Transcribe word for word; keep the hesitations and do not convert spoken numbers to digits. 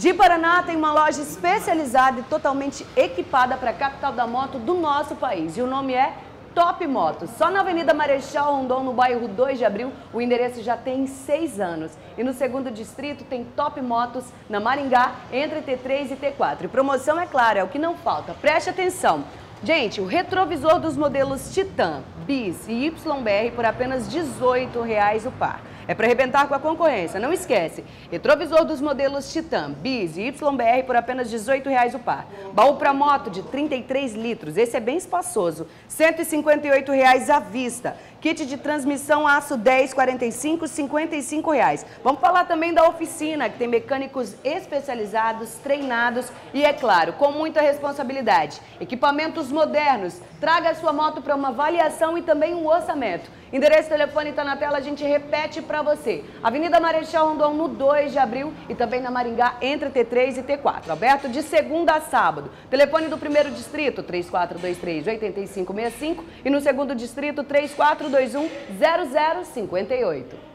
De Paraná tem uma loja especializada e totalmente equipada para a capital da moto do nosso país. E o nome é Top Motos. Só na Avenida Marechal Rondon, no bairro dois de abril, o endereço já tem seis anos. E no segundo distrito tem Top Motos, na Maringá, entre T três e T quatro. E promoção, é claro, é o que não falta. Preste atenção. Gente, o retrovisor dos modelos Titan, Bis e Y B R por apenas dezoito reais o par. É para arrebentar com a concorrência, não esquece. Retrovisor dos modelos Titan, Bis e Y B R por apenas dezoito reais o par. Baú para moto de trinta e três litros, esse é bem espaçoso, cento e cinquenta e oito reais à vista. Kit de transmissão aço dez, quarenta e cinco, cinquenta e cinco reais. Vamos falar também da oficina, que tem mecânicos especializados, treinados e, é claro, com muita responsabilidade. Equipamentos modernos. Traga a sua moto para uma avaliação e também um orçamento. Endereço e telefone está na tela, a gente repete para você. Avenida Marechal Rondon, no dois de abril e também na Maringá, entre T três e T quatro. Aberto de segunda a sábado. Telefone do primeiro distrito, três quatro dois três, oito cinco seis cinco e no segundo distrito, três quatro dois um, zero zero cinco oito.